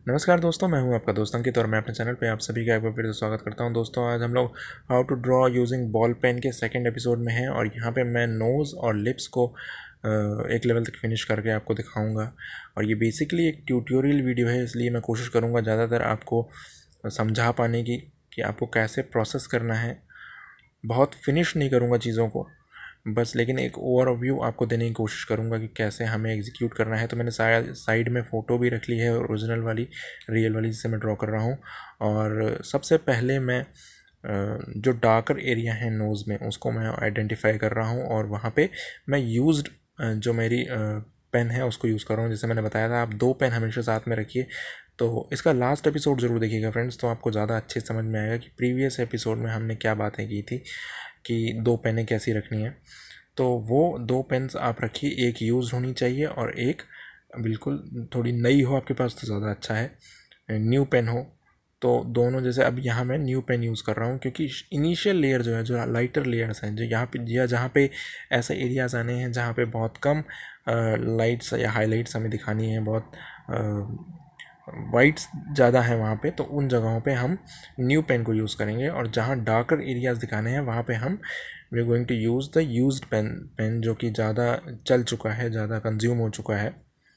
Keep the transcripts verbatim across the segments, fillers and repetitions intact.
नमस्कार दोस्तों, मैं हूं आपका दोस्त अंकित और मैं अपने चैनल पे आप सभी का एक बार फिर से स्वागत करता हूं। दोस्तों, आज हम लोग how to draw using ball pen के सेकंड एपिसोड में हैं और यहां पे मैं नोज़ और लिप्स को एक लेवल तक फिनिश करके आपको दिखाऊंगा। और ये बेसिकली एक ट्यूटोरियल वीडियो है, इसलिए मैं कोशिश करूँगा ज़्यादातर आपको समझा पाने की कि आपको कैसे प्रोसेस करना है। बहुत फिनिश नहीं करूँगा चीज़ों को बस, लेकिन एक ओवरव्यू आपको देने की कोशिश करूँगा कि कैसे हमें एग्जीक्यूट करना है। तो मैंने साइड में फ़ोटो भी रख ली है ओरिजिनल वाली, रियल वाली जिसे मैं ड्रॉ कर रहा हूँ। और सबसे पहले मैं जो डार्कर एरिया है नोज़ में उसको मैं आइडेंटिफाई कर रहा हूँ और वहाँ पे मैं यूज्ड जो मेरी पेन है उसको यूज़ कर रहा हूँ। जैसे मैंने बताया था, आप दो पेन हमेशा साथ में रखिए। तो इसका लास्ट एपिसोड ज़रूर देखिएगा फ्रेंड्स, तो आपको ज़्यादा अच्छे समझ में आएगा कि प्रीवियस एपिसोड में हमने क्या बातें की थी कि दो पेनें कैसी रखनी है। तो वो दो पेन्स आप रखिए, एक यूज़ होनी चाहिए और एक बिल्कुल थोड़ी नई हो आपके पास तो ज़्यादा अच्छा है, न्यू पेन हो। तो दोनों, जैसे अब यहाँ मैं न्यू पेन यूज़ कर रहा हूँ क्योंकि इनिशियल लेयर जो है, जो लाइटर लेयर्स हैं, जो यहाँ पे या जहाँ पे ऐसे एरियाज़ आने हैं जहाँ पे बहुत कम लाइट्स या हाईलाइट्स हमें दिखानी है, बहुत वाइट्स ज़्यादा है वहाँ पे, तो उन जगहों पे हम न्यू पेन को यूज़ करेंगे। और जहाँ डार्कर एरियाज़ दिखाने हैं वहाँ पे हम we are going to use the used pen pen जो कि ज़्यादा चल चुका है, ज़्यादा कंज्यूम हो चुका है,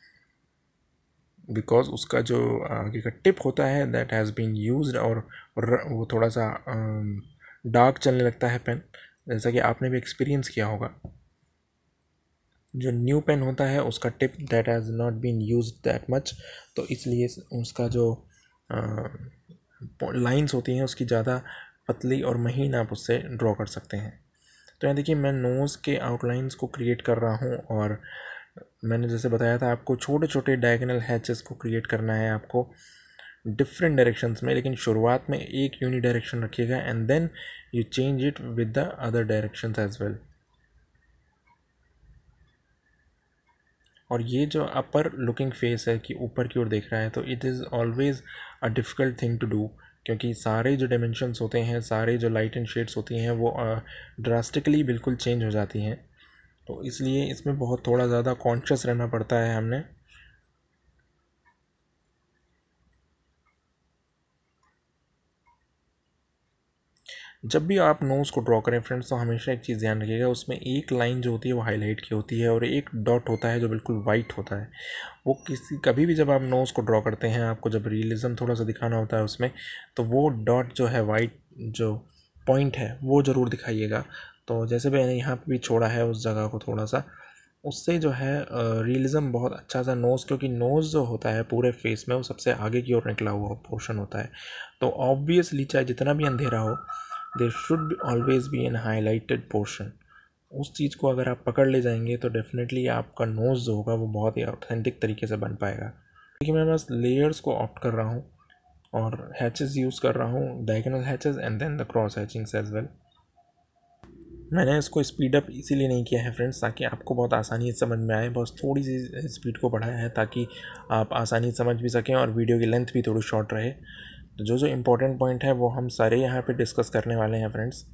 बिकॉज उसका जो आगे का टिप होता है दैट हैज़ बीन यूज्ड और वो थोड़ा सा डार्क चलने लगता है पेन, जैसा कि आपने भी एक्सपीरियंस किया होगा। जो न्यू पेन होता है उसका tip that has not been used that much, तो इसलिए उसका जो लाइंस होती हैं उसकी ज़्यादा पतली और महीन आप उससे ड्रॉ कर सकते हैं। तो यहाँ देखिए, मैं नोज़ के आउटलाइंस को क्रिएट कर रहा हूँ और मैंने जैसे बताया था आपको छोटे छोटे डायगोनल हैचेस को क्रिएट करना है आपको डिफरेंट डायरेक्शंस में, लेकिन शुरुआत में एक यूनी डायरेक्शन रखिएगा and then you change it with the other directions as well. और ये जो अपर लुकिंग फेस है कि ऊपर की ओर देख रहा है, तो it is always a difficult thing to do, क्योंकि सारे जो डायमेंशंस होते हैं, सारे जो लाइट एंड शेड्स होती हैं वो ड्रास्टिकली बिल्कुल चेंज हो जाती हैं। तो इसलिए इसमें बहुत थोड़ा ज़्यादा कॉन्शियस रहना पड़ता है हमने। जब भी आप नोज़ को ड्रॉ करें फ्रेंड्स, तो हमेशा एक चीज़ ध्यान रखिएगा, उसमें एक लाइन जो होती है वो हाईलाइट की होती है और एक डॉट होता है जो बिल्कुल वाइट होता है। वो किसी कभी भी जब आप नोज़ को ड्रॉ करते हैं, आपको जब रियलिज़म थोड़ा सा दिखाना होता है उसमें, तो वो डॉट जो है, वाइट जो पॉइंट है, वो ज़रूर दिखाइएगा। तो जैसे मैंने यहाँ पर भी छोड़ा है उस जगह को थोड़ा सा, उससे जो है रियलिज़म बहुत अच्छा सा नोज़, क्योंकि नोज़ जो होता है पूरे फेस में वो सबसे आगे की ओर निकला हुआ पोर्शन होता है। तो ऑब्वियसली चाहे जितना भी अंधेरा हो, there should always be an highlighted portion. उस चीज़ को अगर आप पकड़ ले जाएंगे तो डेफिनेटली आपका नोज़ जो होगा वो बहुत ही ऑथेंटिक तरीके से बन पाएगा। देखिए, मैं बस लेयर्स को ऑप्ट कर रहा हूँ और हैचेस यूज़ कर रहा हूँ, diagonal hatches and then the cross hatchings as well. मैंने इसको स्पीड अप इसीलिए नहीं किया है फ्रेंड्स, ताकि आपको बहुत आसानी से समझ में आए। बस थोड़ी सी स्पीड को बढ़ाया है ताकि आप आसानी से समझ भी सकें और वीडियो की लेंथ भी थोड़ी शॉर्ट रहे। तो जो जो इम्पोर्टेंट पॉइंट है वो हम सारे यहाँ पे डिस्कस करने वाले हैं फ्रेंड्स।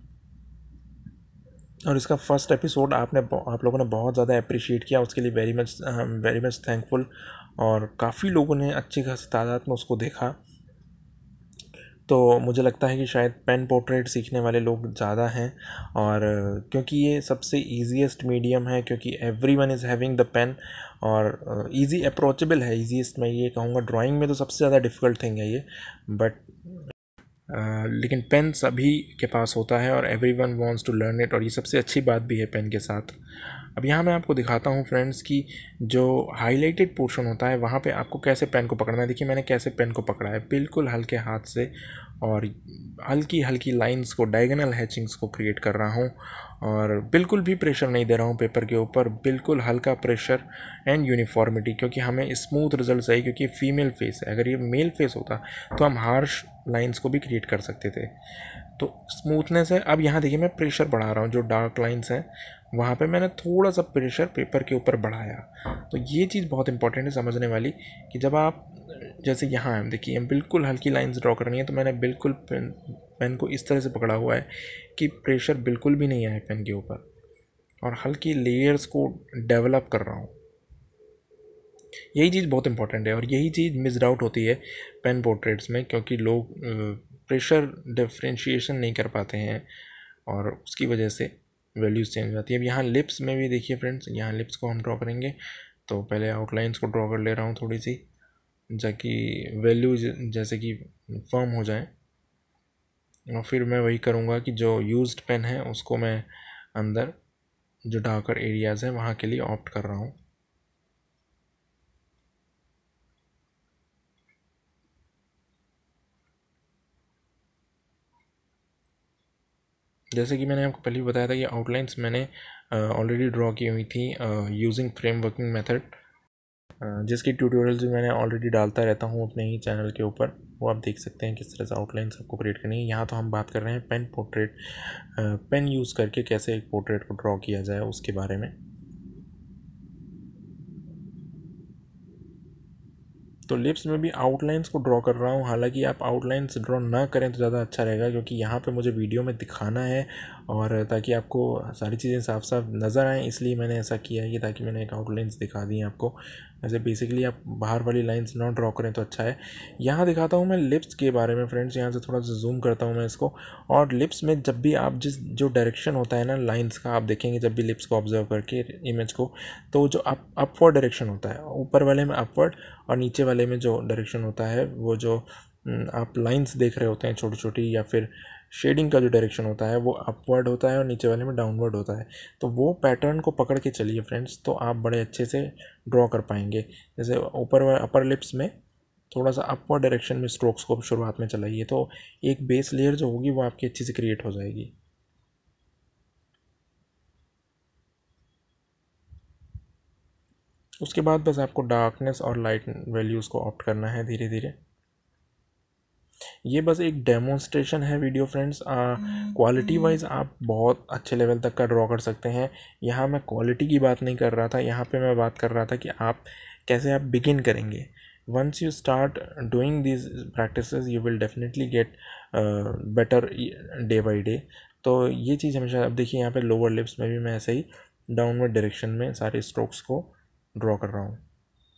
और इसका फर्स्ट एपिसोड आपने आप लोगों ने बहुत ज़्यादा अप्रिशिएट किया, उसके लिए very much very much thankful. और काफ़ी लोगों ने अच्छी खासी तादाद में उसको देखा, तो मुझे लगता है कि शायद पेन पोर्ट्रेट सीखने वाले लोग ज़्यादा हैं। और क्योंकि ये सबसे ईजीएस्ट मीडियम है, क्योंकि every one is having the pen, और ईजी अप्रोचेबल है, ईजीएस्ट मैं ये कहूँगा। ड्राइंग में तो सबसे ज़्यादा डिफ़िकल्ट थिंग है ये, बट Uh, लेकिन पेन सभी के पास होता है और every one wants to learn it, और ये सबसे अच्छी बात भी है पेन के साथ। अब यहाँ मैं आपको दिखाता हूँ फ्रेंड्स कि जो हाईलाइटेड पोर्शन होता है वहाँ पे आपको कैसे पेन को पकड़ना है। देखिए, मैंने कैसे पेन को पकड़ा है, बिल्कुल हल्के हाथ से, और हल्की हल्की लाइंस को, डायगोनल हैचिंग्स को क्रिएट कर रहा हूँ, और बिल्कुल भी प्रेशर नहीं दे रहा हूँ पेपर के ऊपर, बिल्कुल हल्का प्रेशर एंड यूनिफॉर्मिटी, क्योंकि हमें स्मूथ रिजल्ट चाहिए। क्योंकि फीमेल फेस है, अगर ये मेल फेस होता तो हम हार्श लाइंस को भी क्रिएट कर सकते थे। तो स्मूथनेस है। अब यहाँ देखिए, मैं प्रेशर बढ़ा रहा हूँ, जो डार्क लाइंस हैं वहाँ पे मैंने थोड़ा सा प्रेशर पेपर के ऊपर बढ़ाया। तो ये चीज़ बहुत इंपॉर्टेंट है समझने वाली, कि जब आप, जैसे यहाँ देखिए, बिल्कुल हल्की लाइंस ड्रॉ करनी है, तो मैंने बिल्कुल पेन पेन को इस तरह से पकड़ा हुआ है कि प्रेशर बिल्कुल भी नहीं आए पेन के ऊपर, और हल्की लेयर्स को डेवलप कर रहा हूँ। यही चीज़ बहुत इंपॉर्टेंट है और यही चीज़ मिस्ड आउट होती है पेन पोर्ट्रेट्स में, क्योंकि लोग प्रेशर डिफ्रेंशिएशन नहीं कर पाते हैं और उसकी वजह से वैल्यूज़ चेंज हो जाती है। अब यहाँ लिप्स में भी देखिए फ्रेंड्स, यहाँ लिप्स को हम ड्रॉ करेंगे तो पहले आउटलाइंस को ड्रॉ कर ले रहा हूँ थोड़ी सी, ताकि वैल्यू जैसे कि फर्म हो जाए, और फिर मैं वही करूँगा कि जो यूज्ड पेन है उसको मैं अंदर जो डार्कर एरियाज़ हैं वहाँ के लिए ऑप्ट कर रहा हूँ। जैसे कि मैंने आपको पहले भी बताया था कि आउटलाइंस मैंने ऑलरेडी ड्रॉ की हुई थी यूजिंग फ्रेम वर्किंग मेथड, जिसकी ट्यूटोरियल्स भी मैंने ऑलरेडी डालता रहता हूँ अपने ही चैनल के ऊपर, वो आप देख सकते हैं किस तरह से आउटलाइंस आपको क्रिएट करनी है। यहाँ तो हम बात कर रहे हैं पेन पोर्ट्रेट, पेन यूज़ करके कैसे एक पोर्ट्रेट को ड्रॉ किया जाए उसके बारे में। तो लिप्स में भी आउटलाइंस को ड्रॉ कर रहा हूँ, हालांकि आप आउटलाइंस ड्रॉ ना करें तो ज़्यादा अच्छा रहेगा, क्योंकि यहाँ पे मुझे वीडियो में दिखाना है और ताकि आपको सारी चीज़ें साफ साफ नज़र आएँ, इसलिए मैंने ऐसा किया है कि ताकि मैंने एक आउटलाइंस दिखा दी आपको। ऐसे बेसिकली आप बाहर वाली लाइंस ना ड्रॉ करें तो अच्छा है। यहाँ दिखाता हूँ मैं लिप्स के बारे में फ्रेंड्स, यहाँ से थोड़ा सा जूम करता हूँ मैं इसको। और लिप्स में जब भी आप जिस जो डायरेक्शन होता है ना लाइंस का, आप देखेंगे जब भी लिप्स को ऑब्जर्व करके इमेज को, तो जो अप अपवर्ड डायरेक्शन होता है, ऊपर वाले में अपवर्ड और नीचे वाले में जो डायरेक्शन होता है, वो जो आप लाइंस देख रहे होते हैं छोटी छोटी, या फिर शेडिंग का जो डायरेक्शन होता है वो अपवर्ड होता है और नीचे वाले में डाउनवर्ड होता है। तो वो पैटर्न को पकड़ के चलिए फ्रेंड्स, तो आप बड़े अच्छे से ड्रॉ कर पाएंगे। जैसे ऊपर अपर लिप्स में थोड़ा सा अपवर्ड डायरेक्शन में स्ट्रोक्स को शुरुआत में चलाइए, तो एक बेस लेयर जो होगी वो आपकी अच्छी से क्रिएट हो जाएगी। उसके बाद बस आपको डार्कनेस और लाइट वैल्यूज़ को ऑप्ट करना है धीरे धीरे। ये बस एक डेमोन्स्ट्रेशन है वीडियो फ्रेंड्स, क्वालिटी वाइज आप बहुत अच्छे लेवल तक का ड्रॉ कर सकते हैं। यहाँ मैं क्वालिटी की बात नहीं कर रहा था, यहाँ पे मैं बात कर रहा था कि आप कैसे आप बिगिन करेंगे। Once you start doing this practices you will definitely get better day by day. तो ये चीज़ हमेशा, अब देखिए यहाँ पे लोअर लिप्स में भी मैं ऐसे ही डाउनवर्ड डायरेक्शन में सारे स्ट्रोक्स को ड्रॉ कर रहा हूँ।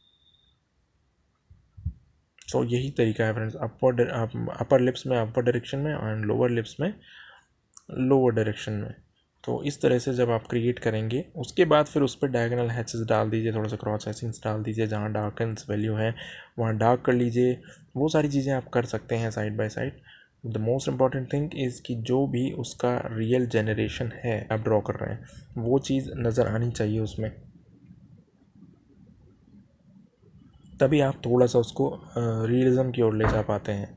सो so, यही तरीका है फ्रेंड्स, अपवर्ड अपर लिप्स में अपर डायरेक्शन में एंड लोअर लिप्स में लोअर डायरेक्शन में। तो इस तरह से जब आप क्रिएट करेंगे उसके बाद फिर उस पर डायगोनल हैचेस डाल दीजिए, थोड़ा सा क्रॉस हैचिंग्स डाल दीजिए, जहाँ डार्कन्स वैल्यू है वहाँ डार्क कर लीजिए। वो सारी चीज़ें आप कर सकते हैं side by side. The most important thing is कि जो भी उसका रियल जनरेशन है आप ड्रॉ कर रहे हैं वो चीज़ नज़र आनी चाहिए उसमें, तभी आप थोड़ा सा उसको रियलिज्म की ओर ले जा पाते हैं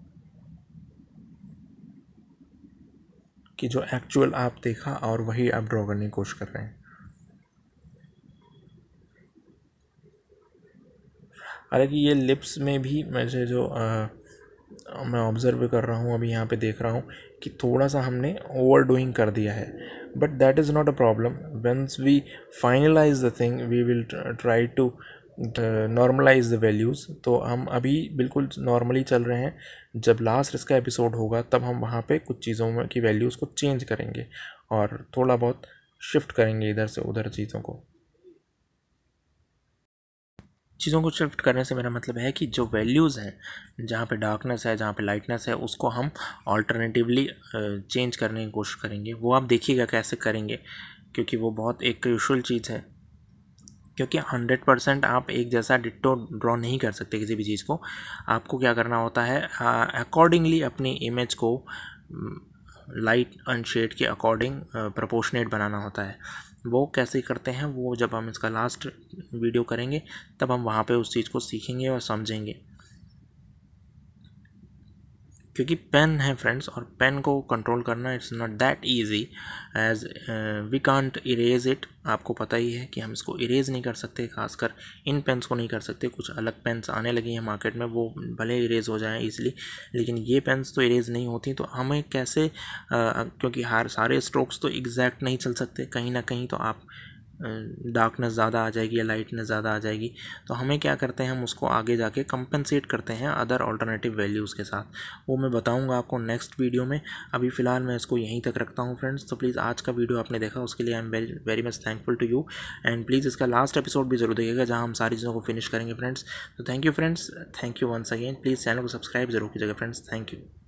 कि जो एक्चुअल आप देखा और वही आप ड्रॉ करने की कोशिश कर रहे हैं। हालांकि ये लिप्स में भी मुझे जो आ, मैं ऑब्ज़र्व कर रहा हूँ, अभी यहाँ पे देख रहा हूँ कि थोड़ा सा हमने ओवर डूइंग कर दिया है, but that is not a problem. Once we finalize the thing we will try to normalize the values. तो हम अभी बिल्कुल नॉर्मली चल रहे हैं, जब लास्ट इसका एपिसोड होगा तब हम वहाँ पे कुछ चीज़ों में की वैल्यूज़ को चेंज करेंगे और थोड़ा बहुत शिफ्ट करेंगे इधर से उधर चीज़ों को। चीज़ों को शिफ्ट करने से मेरा मतलब है कि जो वैल्यूज़ हैं, जहाँ पे डार्कनेस है, जहाँ पे लाइटनेस है, उसको हम ऑल्टरनेटिवली चेंज करने की कोशिश करेंगे। वो आप देखिएगा कैसे करेंगे, क्योंकि वो बहुत एक क्रूशियल चीज़ है। क्योंकि हंड्रेड परसेंट आप एक जैसा डिट्टो ड्रॉ नहीं कर सकते किसी भी चीज़ को। आपको क्या करना होता है, अकॉर्डिंगली अपनी इमेज को लाइट एंड शेड के अकॉर्डिंग प्रोपोर्शनेट बनाना होता है। वो कैसे करते हैं वो जब हम इसका लास्ट वीडियो करेंगे तब हम वहाँ पे उस चीज़ को सीखेंगे और समझेंगे। क्योंकि पेन है फ्रेंड्स, और पेन को कंट्रोल करना it's not that easy as we can't erase it. आपको पता ही है कि हम इसको इरेज नहीं कर सकते, खासकर इन पेन्स को नहीं कर सकते। कुछ अलग पेन्स आने लगी हैं मार्केट में, वो भले इरेज हो जाएं इजीली, लेकिन ये पेन्स तो इरेज नहीं होती। तो हमें कैसे, uh, क्योंकि हर सारे स्ट्रोक्स तो एग्जैक्ट नहीं चल सकते, कहीं ना कहीं तो आप डार्कनेस ज़्यादा आ जाएगी या लाइटनेस ज़्यादा आ जाएगी, तो हमें क्या करते हैं, हम उसको आगे जाके कंपनसेट करते हैं अदर ऑल्टरनेटिव वैल्यूज़ के साथ। वो मैं बताऊंगा आपको नेक्स्ट वीडियो में। अभी फ़िलहाल मैं इसको यहीं तक रखता हूँ फ्रेंड्स। तो प्लीज़ आज का वीडियो आपने देखा उसके लिए I am very very much thankful to you, and please इसका लास्ट एपिसोड भी जरूर देखिएगा जहाँ हम सारी चीज़ों को फिनिश करेंगे फ्रेंड्स। तो thank you friends, thank you once again. Please channel को सब्सक्राइब जरूर कीजिएगा फ्रेंड्स। Thank you.